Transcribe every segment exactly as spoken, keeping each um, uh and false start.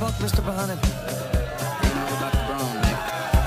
talk, Mister Bohannon? Doctor Brown, Nick.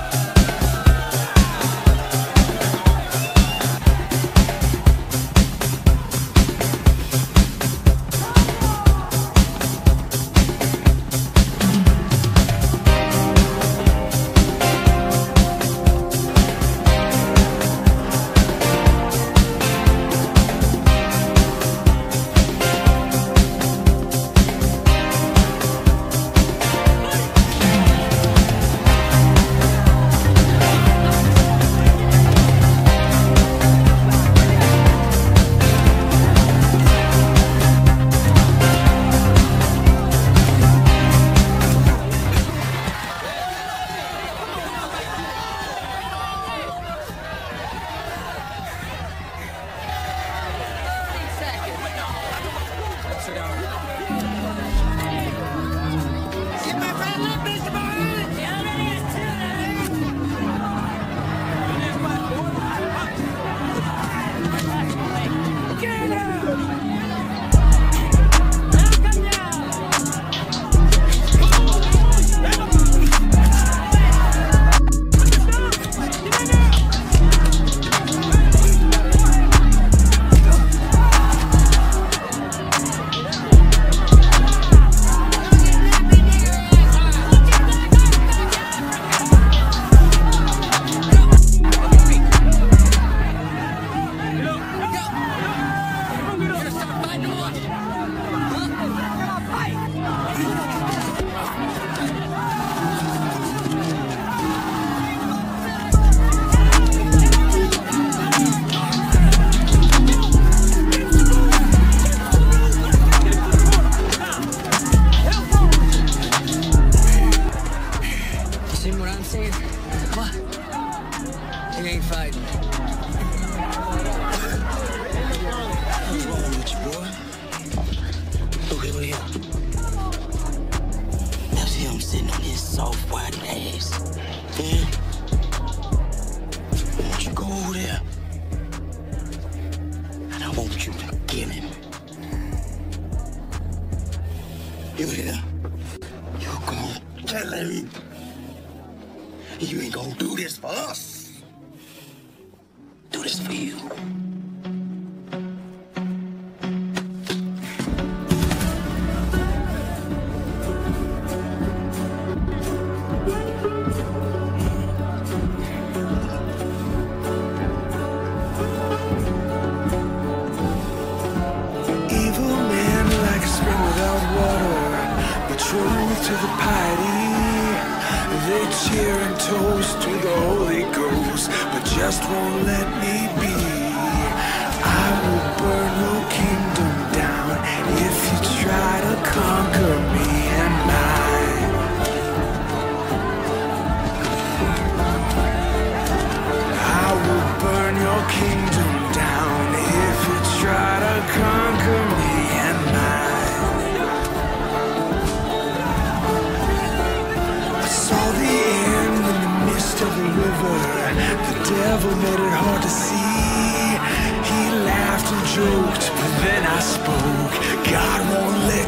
He ain't fighting. What's wrong with you, boy? Look over here. That's him sitting on his soft white ass. Yeah? I want you to go over there. And I want you to kill him. You hear? You gonna tell him you ain't gonna do this for us. Do this for you. Evil men like a spring without water, betrothed to the piety. They cheer and toast to the Holy Ghost, but just won't let me be. I will burn your kingdom down if you try to conquer me and mine. I will burn your kingdom down if you try to conquer me and mine. I saw the end in the mist of the river. The devil made it hard to see. He laughed and joked, but then I spoke. God won't let